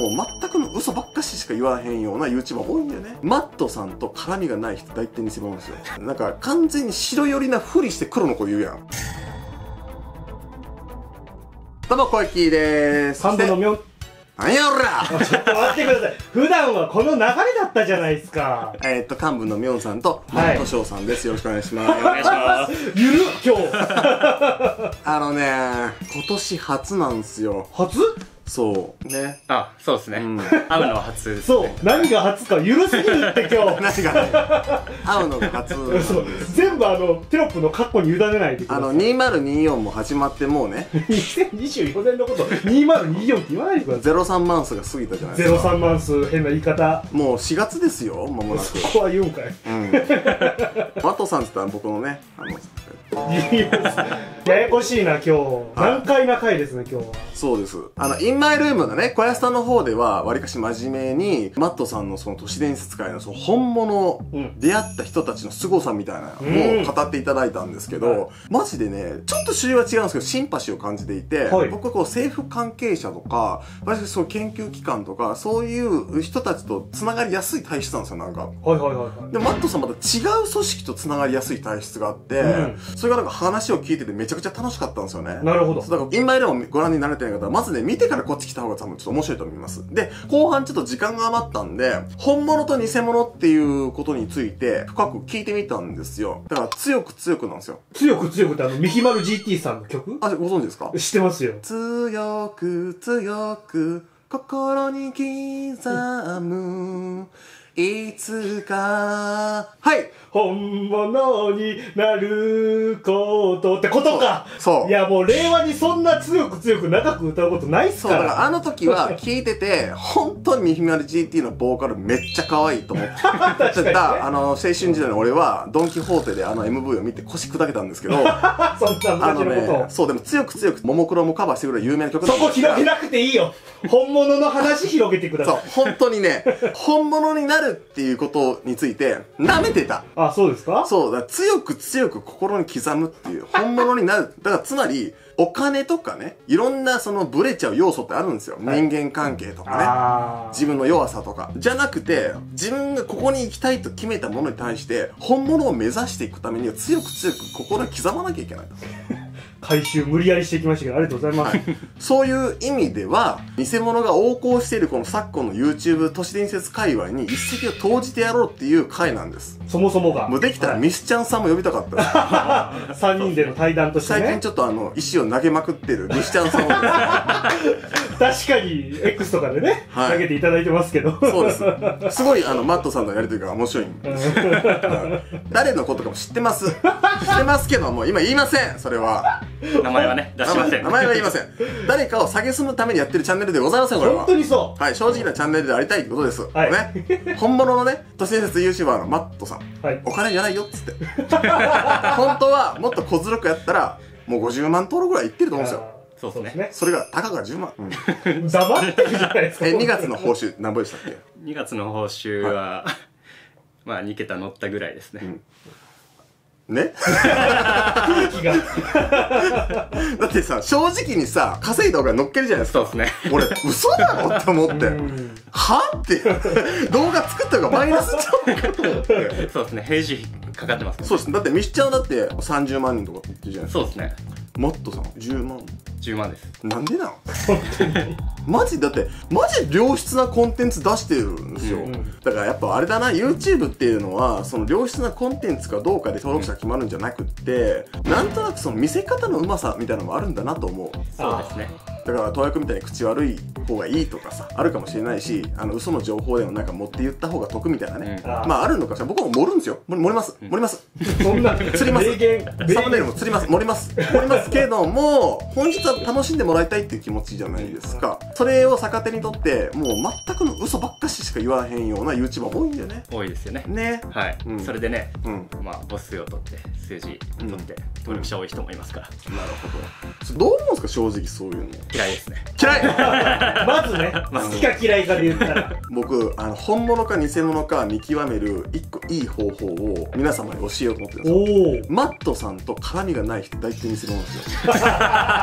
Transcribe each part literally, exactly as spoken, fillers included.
もう全くの嘘ばっかししか言わへんような YouTuber 多いんだよね。マットさんと絡みがない人大体偽物ですよ。なんか完全に白寄りなふりして黒の子言うやん。どうも、小池でーす。 幹部のみょん。 なんやおらちょっと待ってください。普段はこの流れだったじゃないですか。 えっと、幹部のみょんさんと、マット翔さんです。よろしくお願いします。 お願いします。 ゆる今日。 あのね、今年初なんすよ。 初？ そう。ね。 あ、そうですね。 うん。 会うのは初ですそうね。。 何が初かゆるすぎるって今日。 何がね、会うのが初なんです。 そう。全部あのテロップのカッコに委ねないでください。 あの、にせんにじゅうよんも始まってもうね、 にせんにじゅうよねんのことにせんにじゅうよんって言わないでください。 ゼロさんマンスが過ぎたじゃないですか。 ゼロさんマンス変な言い方。 もうしがつですよ、間もなく。 そこは言うんかい。 うん。マットさんって言ったら僕のね、あの、 ややこしいな今日。難解な回ですね今日は。 そうです。あの、インマイルームのね、小安さんの方では、わりかし真面目に、マットさんのその都市伝説界のその本物、 うん、 出会った人たちの凄さみたいなうんのを語っていただいたんですけど、 はい、 マジでね、ちょっと種類は違うんですけど、シンパシーを感じていて、 はい、 僕はこう政府関係者とか、私そう研究機関とか、そういう人たちと繋がりやすい体質なんですよ、なんか。 はいはいはいはい。 で、マットさんまた違う組織と繋がりやすい体質があって、うん、それがなんか話を聞いててめちゃくちゃ楽しかったんですよね。 なるほど。 だから、インマイルームをご覧になれてない方は、まずね、見てからこっち来た方が多分ちょっと面白いと思います。で、後半ちょっと時間が余ったんで、本物と偽物っていうことについて深く聞いてみたんですよ。だから、強く強くなんですよ。 強く強くってあの、ミヒマル ジーティー さんの曲？ あ、ご存知ですか？ 知ってますよ。 強く強く心に刻むいつか、はい、 本物になることってことか。 そう。 いやもう令和にそんな強く強く長く歌うことないっすそう、 から。 だからあの時は聞いてて、本当にミヒマル ジーティー のボーカルめっちゃ可愛いと思って。 確かに、ね、 あの、青春時代の俺は、ドンキホーテであの エムブイ を見て腰砕けたんですけど、 そんな昔のことを、 ね、そう、でも強く強く、ももクロもカバーしてくれる有名な曲だ。そこ広げなくていいよ。本物の話広げてください。 そう、本当にね、本物になるっていうことについて、舐めてた。 あ、そうですか？ そう、だから強く強く心に刻むっていう、本物になる。だからつまり、お金とかね、いろんなそのブレちゃう要素ってあるんですよ。はい、人間関係とかね。自分の弱さとか。じゃなくて、自分がここに行きたいと決めたものに対して、本物を目指していくためには強く強く心に刻まなきゃいけないと。 回収無理やりしてきましたけど、ありがとうございます。はい、 そういう意味では、偽物が横行しているこの昨今の YouTube 都市伝説界隈に一石を投じてやろうっていう回なんです。 そもそもが。 もうできたらミスちゃんさんも呼びたかったです。 さんにんでの対談としてね。 最近ちょっとあの、石を投げまくってるミスちゃんさんを。 確かに X とかでね、はい、投げていただいてますけど。 そうです。すごいあの、マットさんのやりとりが面白いんです。誰のことかも知ってます。知ってますけども、今言いません、それは。 名前はね、出しません。 名前は言いません。誰かを蔑むためにやってるチャンネルでございません、これは。 本当にそう。 はい、正直なチャンネルでありたいってことです。 はい。 ね。本物のね、都市伝説 YouTuber のマットさん。 はい。 お金じゃないよ、っつって。本当は、もっと小ずるくやったら、もうごじゅうまん登録ぐらいいってると思うんですよ。 そうですね。 それが、たかがじゅうまん。 うん、黙ってるじゃないですか。 え、にがつの報酬、何ぼでしたっけ？ に 月の報酬は、はい、まあに桁乗ったぐらいですね。うんね空気がだってさ、正直にさ、稼いだ方が乗っけるじゃないですか。 そうですね。 俺、嘘だろって思って。はって動画作った方がマイナスちゃうのかと思って。 そうですね。平時かかってますね。 そうですね。だってミスちゃんだってさんじゅうまんにんとかって言ってるじゃないですか。 そうですね。 マットさんじゅうまん。 じゅうまんです。 なんでなのマジだって、マジで良質なコンテンツ出してるんですよ。うん、だからやっぱあれだな、YouTube っていうのは、その良質なコンテンツかどうかで登録者が決まるんじゃなくって、なんとなくその見せ方のうまさみたいなのもあるんだなと思う。 そうですね。 だから、東役みたいに口悪い方がいいとかさ、あるかもしれないし、あの、嘘の情報でもなんか持って言った方が得みたいなね。うん、まあ、あるのかしら。僕も盛るんですよ。盛ります。盛ります。 そんな、 釣ります。サムネイルも釣ります。盛ります。盛りますけども、本質は楽しんでもらいたいっていう気持ちじゃないですか。それを逆手にとって、もう全くの嘘ばっかししか言わへんような YouTuber 多いんだよね。 多いですよね。 ね。 はい。うん、それでね、 うん、 まあ、母数を取って、数字取って、登録者多い人もいますから。 なるほど。どう思うんですか、正直そういうの。 嫌いですね。 嫌いまずね、好きか嫌いかで言ったら。 僕、あの、本物か偽物か見極める一個いい方法を皆様に教えようと思ってるんですよ。マットさんと絡みがない人大体偽物なんですよ。こ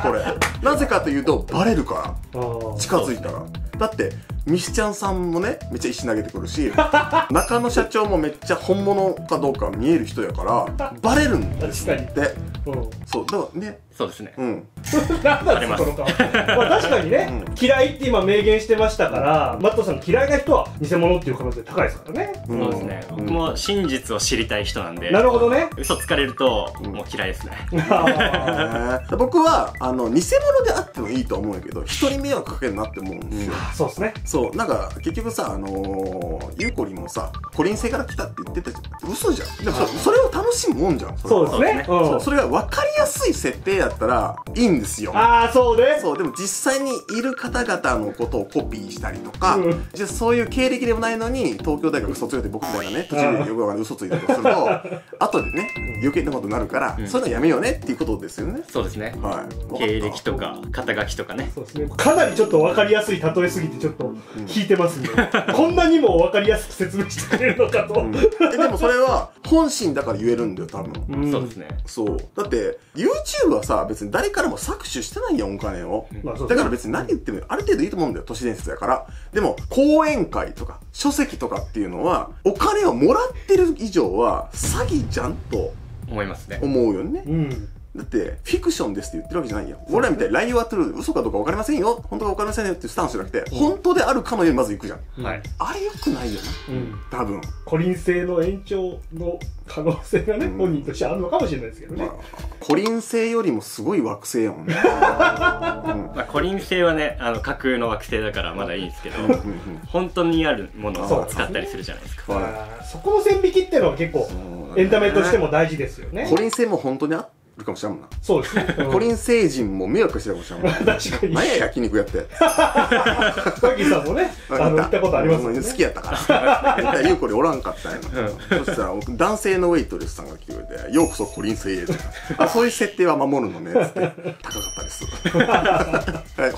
これ。なぜかというとバレるから近づいたら。だってミスちゃんさんもねめっちゃ石投げてくるし中野社長もめっちゃ本物かどうか見える人やからバレるんですって。そうだからね。 そうですね。 うん。 なんだその顔。まあ確かにね、嫌いって今明言してましたから、マットさん嫌いな人は偽物っていう可能性高いですからね。 そうですね。僕も真実を知りたい人なんで。 なるほどね。 嘘つかれるともう嫌いですね。 僕はあの偽物であってもいいと思うんやけど、人に迷惑かけるなって思うんですよ。 そうですね。 そうなんか結局さ、あのゆうこりんもさコリン星から来たって言ってたじゃん。嘘じゃん。でもそれを楽しむもんじゃん。 そうですね。 それが分かりやすい設定やったらいいんですよ。 ああそうね。 そうでも実際にいる方々のことをコピーしたりとか、うん、じゃそういう経歴でもないのに東京大学卒業で僕みたいなね途中でよくわかんない嘘ついたりとかすると後でね余計なことになるから、うん、そういうのやめようねっていうことですよね。 そうですね。はい。経歴とか肩書きとかね。 そうですね。かなりちょっと分かりやすい例えすぎてちょっと引いてますね。うん、こんなにも分かりやすく説明してくれるのかと。うん、 えでもそれは本心だから言えるんだよ多分。 うん、そうですね。 そうだって YouTube はさ別に誰からも搾取してないやんお金を。うん、だから別に何言ってもある程度いいと思うんだよ都市伝説やから。でも講演会とか書籍とかっていうのはお金をもらってる以上は詐欺じゃんと思いますね。 思うよね。うん、だってフィクションですって言ってるわけじゃないよ。俺らみたいに ライン はトゥルー嘘かどうか分かりませんよ本当か分かりませんよっていうスタンスじゃなくて、うん、本当であるかのようにまず行くじゃん。はい、あれよくないよな、うん、多分コリン星の延長の可能性がね、うん、本人としてあるのかもしれないですけどね、まあ、 コリン星よりもすごい惑星やもんね。うん、 まあコリン星はねあの架空の惑星だからまだいいんですけど本当にあるものを使ったりするじゃないですか。 そ, す、ね、そこの線引きっていうのは結構エンタメとしても大事ですよね。 コリン星も本当にあってるかもしれんもんな。 そうですね。 コリン星人も迷惑してるかもしれんもん。 確かに。 何や焼肉やって。 トキさんもね、あの行ったことありますもんね。 好きやったから。ゆうこりおらんかったんやな。そしたら男性のウェイトレスさんが聞こえて、ようこそコリン星へとか。あ、そういう設定は守るのねつって高かったです。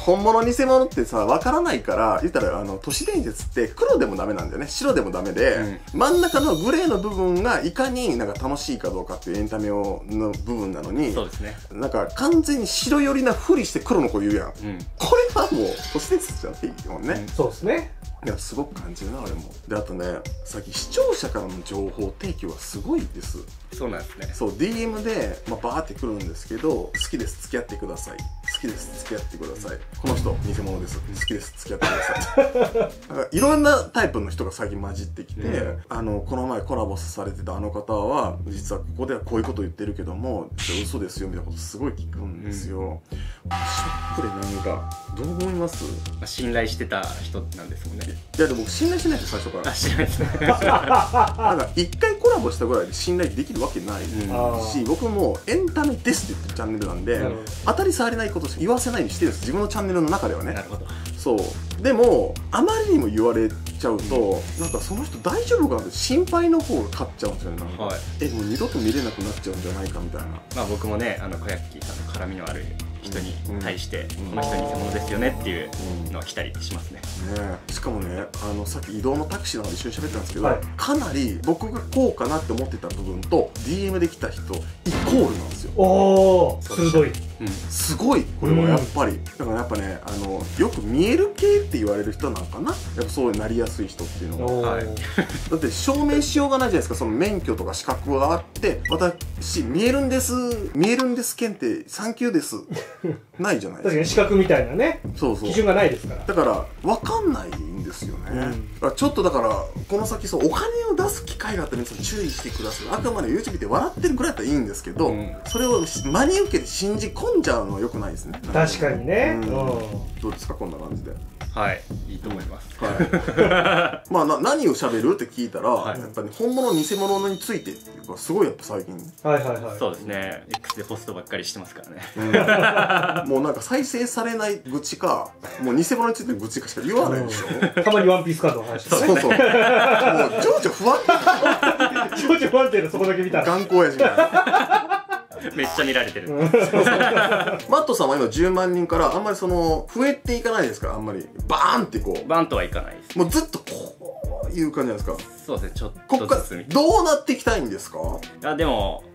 本物偽物ってさ分からないから言ったらあの都市伝説って黒でもダメなんだよね。白でもダメで、真ん中のグレーの部分がいかになんか楽しいかどうかっていうエンタメをの部分なの。 そうですね。 なんか完全に白寄りなふりして黒の子言うやん、うん、これはもう都市伝説じゃないもんね、うん、 そうですね。 いやすごく感じるなあれも。であとねさっき視聴者からの情報提供はすごいです。 そうなんですね。 そう ディーエム で、まあ、バーってくるんですけど好きです付き合ってください好きです付き合ってくださいこの人偽物です好きです付き合ってくださいなんかいろんなタイプの人が最近混じってきて、うん、あのこの前コラボされてたあの方は実はここではこういうこと言ってるけども嘘ですよみたいなことすごい聞くんですよ、うん、ショックでなんかどう思います？ まあ、信頼してた人なんですもんね。 いやでも信頼しないです最初から。 あ、知らないですね。 なんか一回コラボしたぐらいで信頼できるわけないし、うん、僕もエンタメですって言ってるチャンネルなんで当たり障りないことしか言わせないようにしてるんです自分のチャンネルの中ではね。 なるほど。 そうでもあまりにも言われちゃうと、うん、なんかその人大丈夫かなって心配の方が勝っちゃうんですよね。なんか、はい、えもう二度と見れなくなっちゃうんじゃないかみたいな。 まあ僕もねあの小焼さんの絡みのある人に対して、うん、この人偽物ですよねっていうのは来たりしますね。 ねしかもねあのさっき移動のタクシーの中で一緒に喋ったんですけど、はい、かなり僕がこうかなって思ってた部分と ディーエム で来た人イコールなんですよ。 おー鋭い、 うん、すごいこれはやっぱり、うん、だからやっぱねあのよく見える系って言われる人なんかなやっぱそうなりやすい人っていうのは、はい、だって証明しようがないじゃないですか。その免許とか資格があって私見えるんです見えるんです検定サンキューですないじゃないですか。 確かに資格みたいなねそうそう基準がないですからだから分かんないんですよね、うん、だからちょっとだからこの先そうお金を出す機会があったら皆さん注意してください。あくまで YouTube 見て笑ってるくらいだったらいいんですけど、うん、それを真に受けて信じ込んじゃうのは良くないですね。 確かにね、うん、 どうですかこんな感じで。 はいいいと思います、 はい、まあな何を喋るって聞いたら、はい、やっぱり本物偽物についてっていうかすごいやっぱ最近はいはいはいそうですね X でポストばっかりしてますからね、 うん、もうなんか再生されない愚痴かもう偽物についての愚痴かしか言わないでしょ、 うん、たまにワンピースカードの話とかねそうそうもう情緒不安定情緒不安定でそこだけ見たら頑固親父みたいなめっちゃ見られてるマットさんは今じゅうまん人からあんまりその増えていかないですからあんまりバーンってこうバーンとはいかないです。 もうずっとこういう感じなんですか。 そうですねちょっとずつみたいな。 どうなっていきたいんですか。 あでも別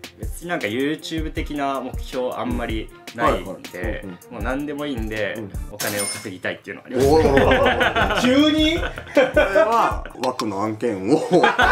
なんか YouTube 的な目標あんまりないんで、もう何でもいいんで、お金を稼ぎたいっていうのがあります。 急にこれは枠の案件を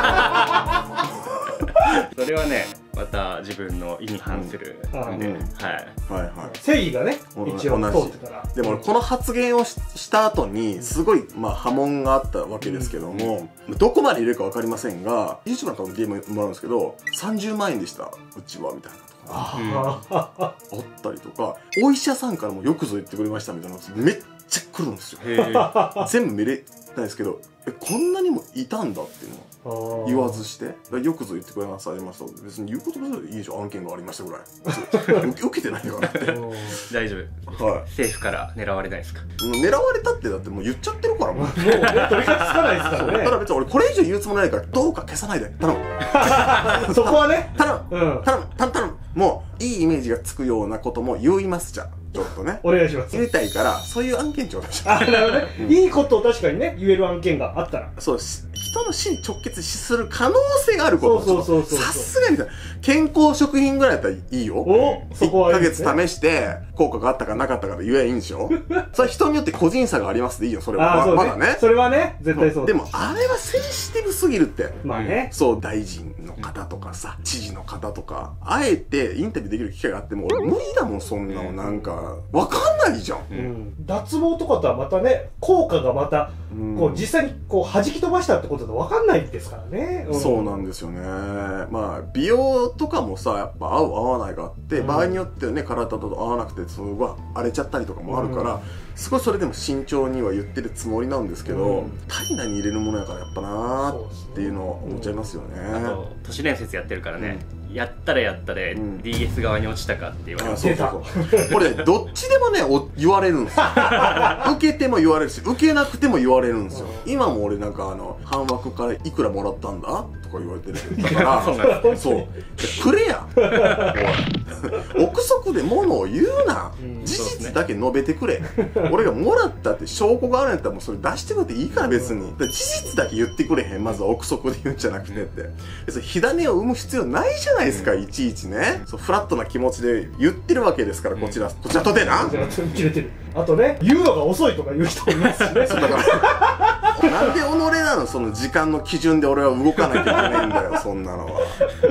それはね、また自分の意に反するんで、はいはいはい。 正義がね、一応通ってたら。 でもこの発言をしした後にすごいまあ波紋があったわけですけども、どこまで入れるか分かりませんが YouTube なんかのゲームもらうんですけどさんじゅうまんえんでしたうちはみたいなとかあったりとか、お医者さんからもよくぞ言ってくれましたみたいなのめっちゃ来るんですよ。全部見れないですけど、えこんなにもいたんだっていうのは言わずして、よくぞ言ってくれました、ありました。別に言うことでいいじゃん、案件がありましたぐらい。受けてないからって。 大丈夫。はい。政府から狙われないですか？ 狙われたってだってもう言っちゃってるからもう。もう取り返しつかないですからね。 ただ別に俺これ以上言うつもりないから、どうか消さないで。頼む。 そこはね。 頼む。頼む。頼む。頼む。もう、いいイメージがつくようなことも言いますじゃん。ちょっとね。 お願いします。 言いたいから、そういう案件ちょうだい。 あ、なるほどね。いいことを確かにね、言える案件があったら。 そう、人の死に直結する可能性があること。 そうそうそうそう。 さすがにさ、健康食品ぐらいだったらいいよ。おそこはいいですね。いっかげつ試して、効果があったかなかったかで言えばいいんでしょそれ人によって個人差がありますでいいよ、それは。まだね。 それはね、絶対そう。 でも、あれはセンシティブすぎるって。 まあね。 そう、大臣の方とかさ、知事の方とか、あえてインタビューできる機会があっても、俺無理だもん、そんなの。なんか、わかんないじゃん。 うん、脱毛とかとはまたね、効果がまた、こう実際にこう弾き飛ばしたってことだとわかんないですからね。 うん、そうなんですよね。まあ、美容とかもさ、やっぱ合う合わないがあって、うん、場合によってね、体と合わなくて、すごい荒れちゃったりとかもあるから、うん、すごいそれでも慎重には言ってるつもりなんですけど、うん、体内に入れるものやからやっぱなーっていうのは思っちゃいますよね。 あと、都市伝説やってるからね。うんやったらやったで ディーエス 側に落ちたかって言われます。 そうそうそう。これどっちでもねお言われるんですよ。受けても言われるし受けなくても言われるんですよ。今も俺なんかあの半枠からいくらもらったんだとか言われてるだからそうそうくれや憶測で物を言うな、うん、事実だけ述べてくれ、ね、俺がもらったって証拠があるんやったらもうそれ出してくれていいから別に事実だけ言ってくれへん。まずは憶測で言うんじゃなくてって別に火種を生む必要ないじゃないですか、うん、いちいちねそうフラットな気持ちで言ってるわけですから、うん、こちらこちらとてな切れてる。あとね言うのが遅いとか言う人もいますしね。そうだからなんで己なのその時間の基準で俺は動かなきゃいけないんだよそんなのは。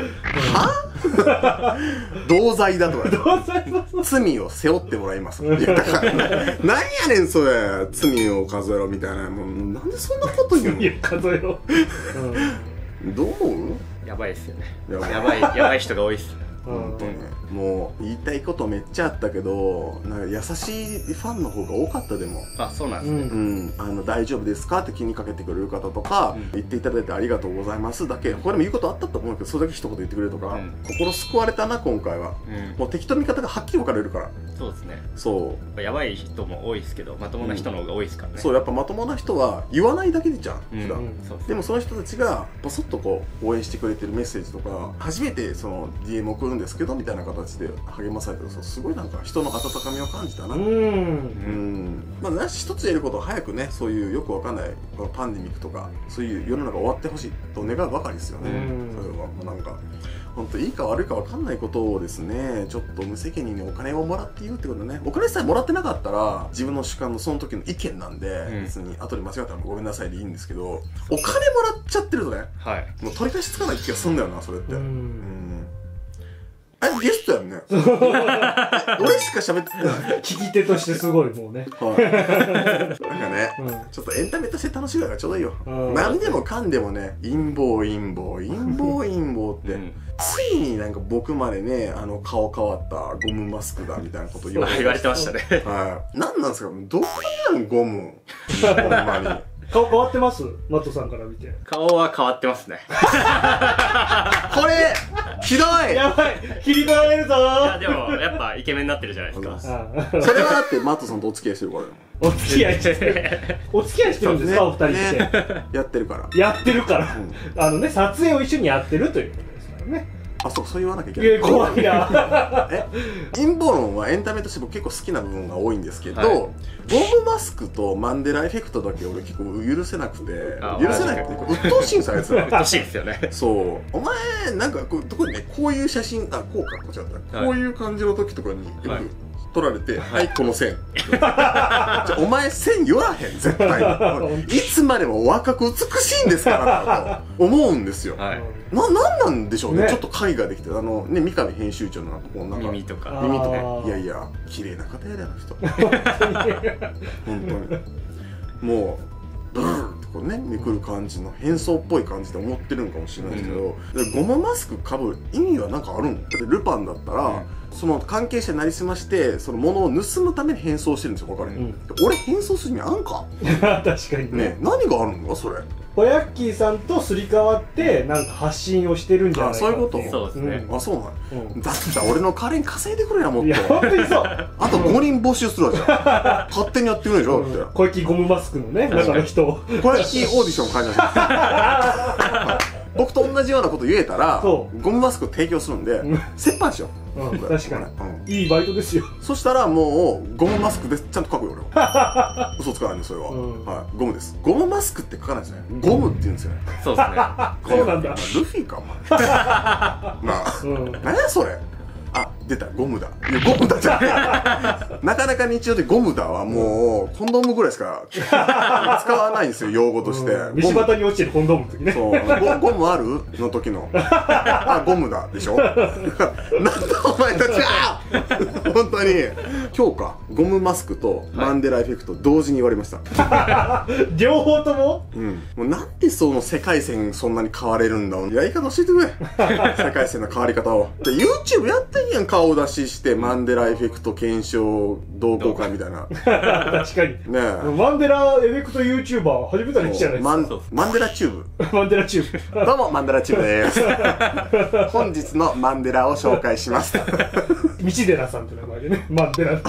は同罪だとか罪を背負ってもらいますって言ったから何やねんそれ罪を数えろみたいな。もうなんでそんなこと言うの。 罪を数えろ、 うん、どう思う。やばいっすよね。やばいやばい人が多いっす。 本当にもう言いたいことめっちゃあったけどなんか優しいファンの方が多かったでも。 あ、そうなんですね。 うん、あの大丈夫ですかって気にかけてくれる方とか、うん、言っていただいてありがとうございますだけ。これも言うことあったと思うけどそれだけ一言言ってくれるとか、うん、心救われたな今回は、うん、もう敵と味方がはっきり分かれるから。 そうですね。 そうやばい人も多いですけどまともな人の方が多いですからね、 うん、そうやっぱまともな人は言わないだけでじゃん普段、うん、そうでもその人たちがポソッとこう応援してくれてるメッセージとか初めてその ディーエム 送るんですけどみたいな形で励まされてるとすごいなんか人の温かみを感じたな。うんうんまあ一つ言えることは早くねそういうよくわかんないこのパンデミックとかそういう世の中終わってほしいと願うばかりですよね。それはもうなんか本当いいか悪いか分かんないことをですねちょっと無責任にお金をもらって言うってことね。お金さえもらってなかったら自分の主観のその時の意見なんで、うん、別に後で間違ったらごめんなさいでいいんですけどお金もらっちゃってるとね、はい、もう取り返しつかない気がするんだよなそれって。うんうんあれゲストやんね。俺しか喋ってない。 聞き手としてすごいもうね。はい。 なんかね、うん、ちょっとエンタメとして楽しいからちょうどいいよ。何でもかんでもね、陰謀陰謀陰謀陰謀って、うん、ついになんか僕までね、あの顔変わったゴムマスクだみたいなこと言われて言われてましたね。はい。 何なんですかどこにあるゴム。ほんまに。 顔変わってますマットさんから見て。 顔は変わってますね。 これひどいやばい切り取られるぞー。いやでもやっぱイケメンになってるじゃないですか。 それはだってマットさんとお付き合いしてるからお付き合いしてるお付き合いしてるんですか、ね、お二人って、 ね、やってるからやってるから、うん、あのね撮影を一緒にやってるということですからね。 あ、そう、そう言わなきゃいけない。 いや、怖いな。 え、陰謀論はエンタメとして僕結構好きな部分が多いんですけど、 はい、 ゴムマスクとマンデラエフェクトだけ俺結構許せなくて、許せないっていうか、鬱陶しいんですよ、あいつら。 鬱陶しいですよね。 そう。お前、なんかこう、特にね、こういう写真、あ、こうか、こっちだった。はい、こういう感じの時とかによく撮られて、はい、はい、この線。じゃお前線寄らへん、絶対。いつまでも若く美しいんですからと思うんですよ。はい、な、なんなんでしょうね。ね、ちょっと絵画できて、あの、ね、三上編集長のなんかこう、なんか。 耳とか。 耳とか。いやいや、綺麗な方やで、あの人。本当に。もう、ブーンってこうね、めくる感じの変装っぽい感じで思ってるのかもしれないですけど、うん、ゴムマスクかぶる意味はなんかあるんだって、ルパンだったら、うん、その関係者になりすまして、その物を盗むために変装してるんですよ、彼に。うん、俺変装するにあんか確かにね。 ね、何があるのか、それ。 ポヤッキーさんとすり替わってなんか発信をしてるんじゃないかっていう。 あ、そういうこと。 そうですね。 あ、そうなん。だったら俺の代わりに稼いでくれや、もっと。 いや、本当にそう。 あとごにん募集するわじゃん。勝手にやってくれでしょ、だって。 小池ゴムマスクのね、中の人を。 小池オーディション会社僕と同じようなこと言えたら、ゴムマスク提供するんで、折半しよう。 うん、確かに、いいバイトですよ。 そしたらもうゴムマスクです、ちゃんと書くよ俺は。嘘つかないんで、それは。はい、ゴムです。ゴムマスクって書かないですね。ゴムって言うんですよね。 そうですね。 そうなんだ。ルフィかお前。なあ、何やそれ。あ、出た、ゴムだ。いや、ゴムだじゃん。なかなか日常でゴムだはもう、コンドームぐらいしか使わないんですよ、用語として。 道端に落ちてるコンドームの時ね。 そう。ゴムあるの時の。あ、ゴムだ。でしょ。なんだお前たちは本当に。今日か、ゴムマスクとマンデラエフェクト同時に言われました。 両方ともうん。もうなんでその世界線そんなに変われるんだ。やり方教えてくれ。世界線の変わり方を。で、YouTube やってんやん、顔出しして、マンデラエフェクト検証同好会みたいな。 確かに。ねえ。マンデラエフェクト YouTuber 始めたらいいじゃないですか。 マンデラチューブ。マンデラチューブ。どうも、マンデラチューブです。本日のマンデラを紹介します。 道寺さんって名前でね、マンデラ。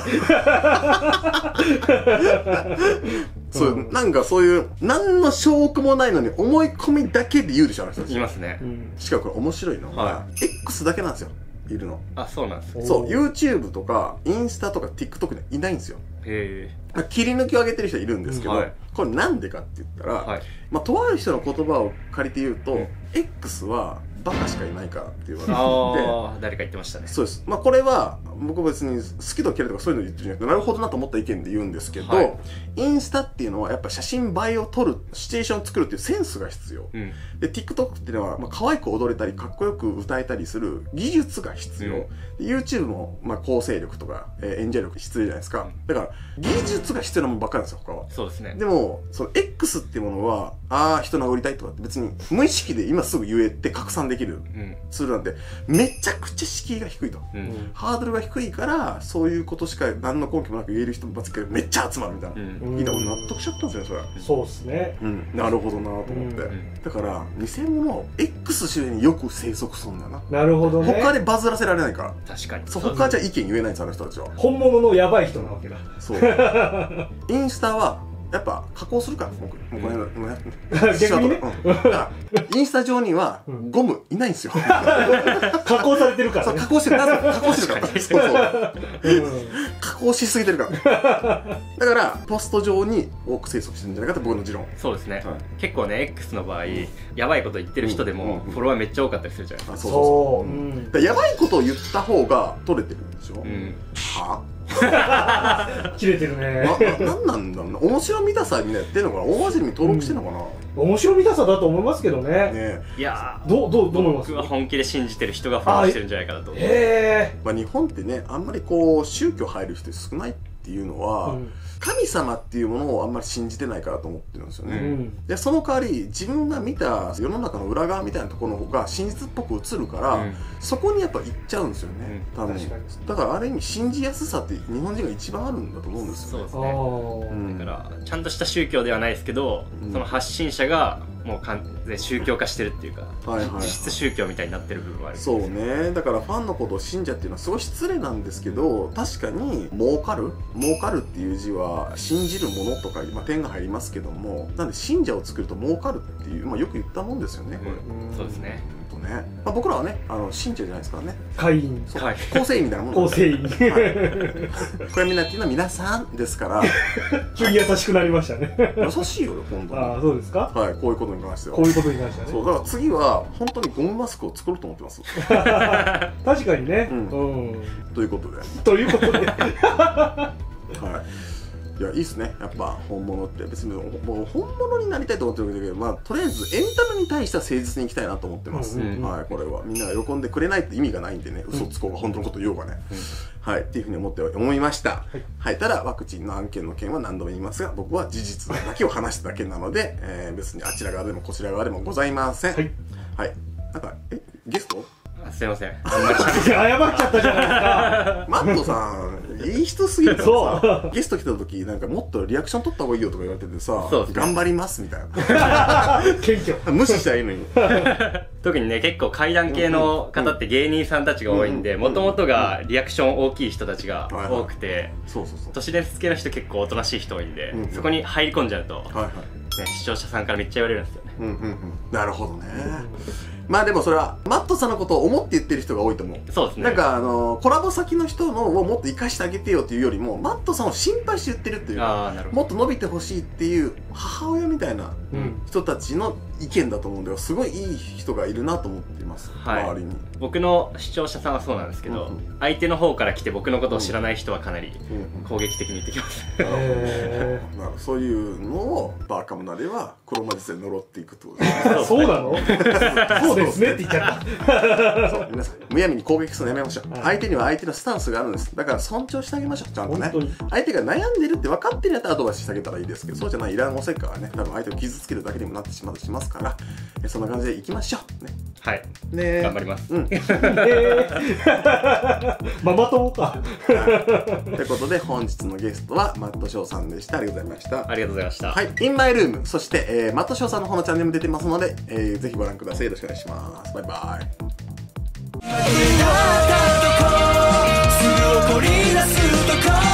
そう、なんかそういう、何の証拠もないのに思い込みだけで言うでしょ、あの人たち。 言いますね。 しかもこれ面白いのは、X だけなんですよ。いるの。 あ、そうなんです。 そう、YouTube とか、インスタとか TikTok にはいないんですよ。へえ。切り抜きを上げてる人いるんですけど、これなんでかって言ったら、まあ、とある人の言葉を借りて言うと、X は、バカしかいないからって言われてて、 ああ、誰か言ってましたね。 そうです。まあこれは僕別に好きと嫌いとかそういうの言ってるんじゃなくて、なるほどなと思った意見で言うんですけど、はい、インスタっていうのはやっぱ写真映えを撮る、シチュエーションを作るっていうセンスが必要。うん、で、TikTok っていうのはまあ可愛く踊れたりかっこよく歌えたりする技術が必要。うん、YouTube もまあ構成力とか、えー、演者力必要じゃないですか。だから技術が必要なものばっかりなんですよ、他は。 そうですね。 でも、その X っていうものは、ああ、人殴りたいとかって別に無意識で今すぐ言えて拡散できる。うんツールなんで、めちゃくちゃ敷居が低いと。うん、ハードルが低いから、そういうことしか何の根拠もなく言える人ばっかりめっちゃ集まるみたいな。うん、いいな、俺納得しちゃったんですよ、それ。 そうですね。 うん。なるほどなと思って。うん、だから、偽物、X 周辺によく生息するんだよな。 なるほどね。 他でバズらせられないから。 確かに。 そう、他じゃ意見言えないんです、あの人たちは。 本物のヤバい人なわけだ。 そう。インスタは、やっぱ加工するから、僕。もうこの辺だ。逆にね。 インスタ上にはゴムいないんですよ。 加工されてるから。 そう、加工してる。加工してるから。そうそう。加工しすぎてるから。だから、ポスト上に多く生息してるんじゃないかって僕の持論。 そうですね。結構ね、X の場合、やばいこと言ってる人でも、フォロワーめっちゃ多かったりするじゃないですか。 そうそうそう。やばいことを言った方が取れてるんでしょ。は切れてるね。 な、なんなんだろうな。面白みたさみんなやってんのかな。大真面目に登録してんのかな。 面白みたさだと思いますけどね。 いやー、 どう、どう、どう思います？ 僕は本気で信じてる人がフォローしてるんじゃないかなと。へえ。 まあ日本ってね、あんまりこう、宗教入る人少ないっていうのは、神様っていうものをあんまり信じてないからと思ってるんですよね。うん、でその代わり自分が見た世の中の裏側みたいなところの方が真実っぽく映るから、うん、そこにやっぱ行っちゃうんですよね、うん、多分。だからある意味信じやすさって日本人が一番あるんだと思うんですよね。 そうですね、うん、だからちゃんとした宗教ではないですけど、うん、その発信者がもう完全宗教化してるっていうか、はいはいはい、実質宗教みたいになってる部分はある。 そうね。だからファンのことを信者っていうのはすごい失礼なんですけど、確かに儲かる儲かるっていう字は信じるものとか、まあ、点が入りますけども、なんで信者を作ると儲かるっていう、まあ、よく言ったもんですよね、これ。 うん、そうですね。 本ね、まあ、僕らはねあの信者じゃないですからね、 会員はい構成員みたいなもの構成員、 はい、これみんなっていうのは皆さんですから急に優しくなりましたね優しいよ本当に。 ああそうですか。 はい、こういうことに関してはこういうことに関してはね。 そうだから次は本当にゴムマスクを作ろうと思ってます確かにね、 うんうん、 ということでということではいいやいいっすねやっぱ本物って別にもう本物になりたいと思ってるわけだけど、まあとりあえずエンタメに対しては誠実にいきたいなと思ってます、 うんうんうん、 はいこれはみんなが喜んでくれないって意味がないんでね、嘘つこうが本当のこと言おうがね、うん、はいっていうふうに思って思いました、はい、はい、ただワクチンの案件の件は何度も言いますが僕は事実だけを話しただけなので、えー、別にあちら側でもこちら側でもございません。はい、はい、なんかえゲストすいませんあんまり謝っちゃったじゃないですかマットさんいい人すぎるからさゲスト来た時なんかもっとリアクション取った方がいいよとか言われててさ、ね、頑張りますみたいな謙虚無視したらいいのに特にね結構怪談系の方って芸人さんたちが多いんでもともとがリアクション大きい人たちが多くて都市伝説系の人結構おとなしい人多いんで、うんうん、そこに入り込んじゃうと、はいはいね、視聴者さんからめっちゃ言われるんですよね。うんうんうん、 なるほどね。まあでもそれはマットさんのことを思って言ってる人が多いと思う。 そうですね。 なんかあのコラボ先の人のをもっと生かしてあげてよっていうよりもマットさんを心配して言ってるっていうか、もっと伸びてほしいっていう母親みたいな人たちの意見だと思うんだよ。すごいいい人がいるなと思っています、はい、周りに。僕の視聴者さんはそうなんですけど、うんうん、相手の方から来て僕のことを知らない人はかなり攻撃的に言ってきます、うんうん、 へーそういうのをバーカムナでは黒魔術で呪っていくってことですねそうなのそうですねって言っちゃったそう皆さんむやみに攻撃するのやめましょう、はい、相手には相手のスタンスがあるんです。だから尊重してあげましょうちゃんとね。相手が悩んでるって分かってるやったらアドバイスしてあげたらいいですけど、そうじゃないいらんおせっかはね多分相手を傷つけるだけにもなってしまうしますからえそんな感じでいきましょうね。 はいね頑張ります、うんママ友か、 はい、ということで本日のゲストはマットショーさんでした。ありがとうございました。 ありがとうございました。 はい、インマイルームそして、えー、マットショーさんの方のチャンネルも出てますので、えー、ぜひご覧ください。よろしくお願いします。バイバイ。すぐ怒り出すとこ